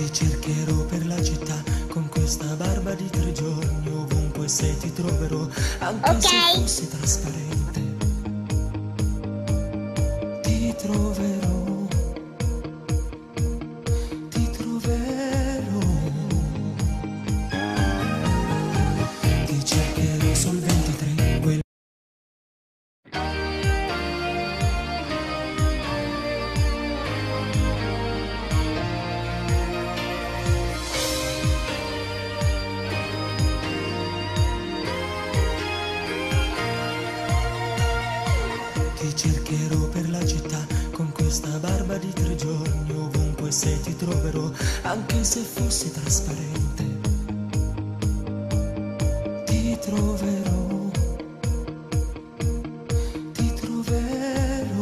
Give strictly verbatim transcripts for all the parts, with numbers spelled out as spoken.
Ti cercherò per la città con questa barba di tre giorni, ovunque se ti troverò, anche Ok. se fossi trasparente. Ti troverò, ti troverò. Ti cercherò sul ventitré, quel Ti cercherò per la città con questa barba di tre giorni, ovunque se ti troverò, anche se fossi trasparente. Ti troverò, ti troverò.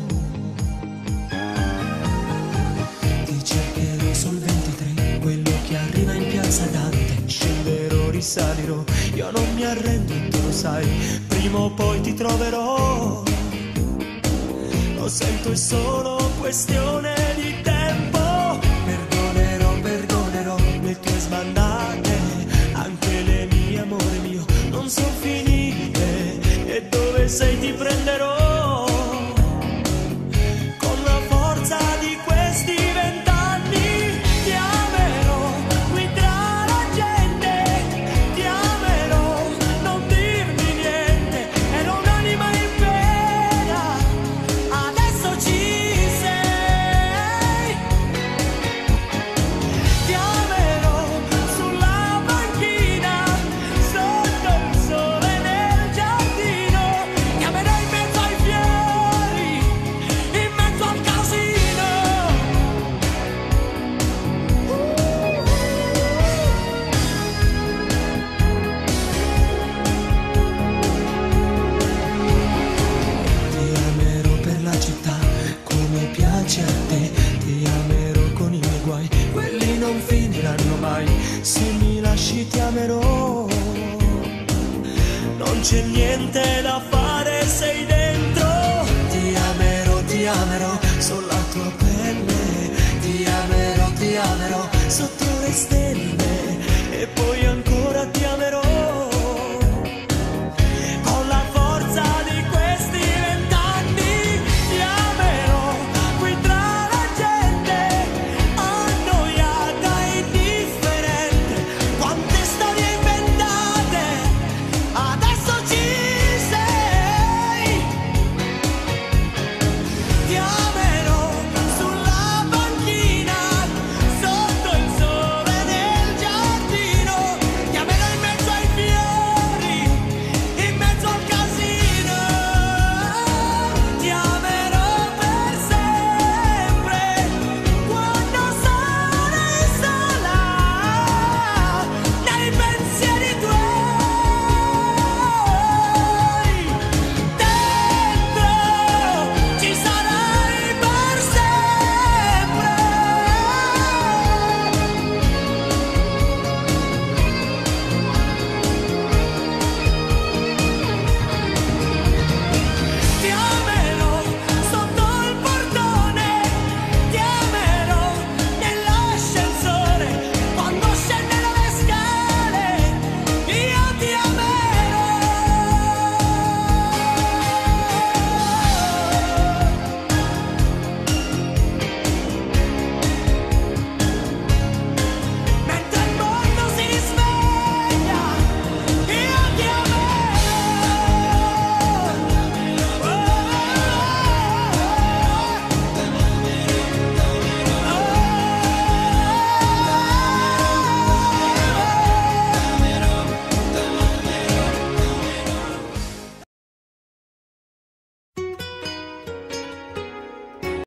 Ti cercherò sul ventitré, quello che arriva in piazza Dante. Scenderò, risalirò, io non mi arrendo, tu lo sai, prima o poi ti troverò. Lo sento, è solo questione di tempo. Perdonerò, perdonerò le tue sbandate, anche le mie, amore mio, non sono finite. E dove sei ti prenderò, con la forza di questi vent'anni. Ti amerò qui tra la gente, ti amerò, non dirmi niente, ero un'anima in pena. Adesso ci sei, ti amerò sulla banchina, sotto il sole nel giardino, ti amerò in mezzo ai fiori, in mezzo al casino. Ti amerò per la città come piace a te, ti amerò con i miei guai, quelli non finiranno mai. Se mi lasci ti amerò, non c'è niente da fare, sei dentro. Ti amerò, ti amerò sulla tua pelle, ti amerò, ti amerò sotto le stelle.